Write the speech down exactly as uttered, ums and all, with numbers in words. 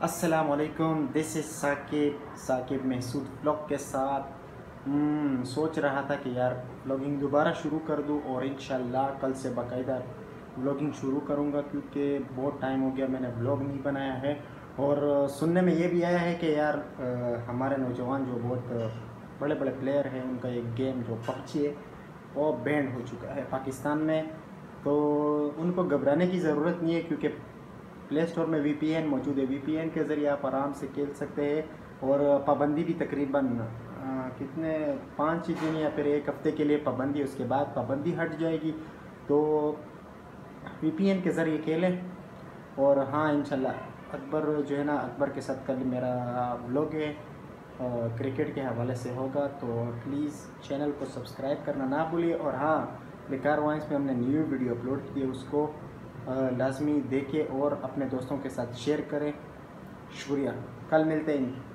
अस्सलामुअलैकुम, this is Saqib Saqib Mahsood vlog के साथ। हम्म, सोच रहा था कि यार व्लॉगिंग दोबारा शुरू कर दूं और इंशाल्लाह कल से बाकायदा व्लॉगिंग शुरू करूंगा, क्योंकि बहुत टाइम हो गया मैंने व्लॉग नहीं बनाया है। और सुनने में ये भी आया है कि यार हमारे नौजवान जो बहुत बड़े बड़े प्लेयर हैं उनका एक गेम जो पबजी है वो बैंड हो चुका है पाकिस्तान में। तो उनको घबराने की ज़रूरत नहीं है, क्योंकि प्ले स्टोर में वीपीएन मौजूद है। वीपीएन के ज़रिए आप आराम से खेल सकते हैं। और पाबंदी भी तकरीबन आ, कितने पाँच दिन या फिर एक हफ़्ते के लिए पाबंदी है, उसके बाद पाबंदी हट जाएगी। तो वीपीएन के ज़रिए खेलें। और हाँ, इंशाल्लाह अकबर जो है ना, अकबर के साथ कल मेरा व्लॉग है क्रिकेट के हवाले से होगा, तो प्लीज़ चैनल को सब्सक्राइब करना ना भूलिए। और हाँ, बेकार वॉइस में हमने न्यू वीडियो अपलोड की है, उसको लाजमी देखें और अपने दोस्तों के साथ शेयर करें। शुक्रिया, कल मिलते हैं।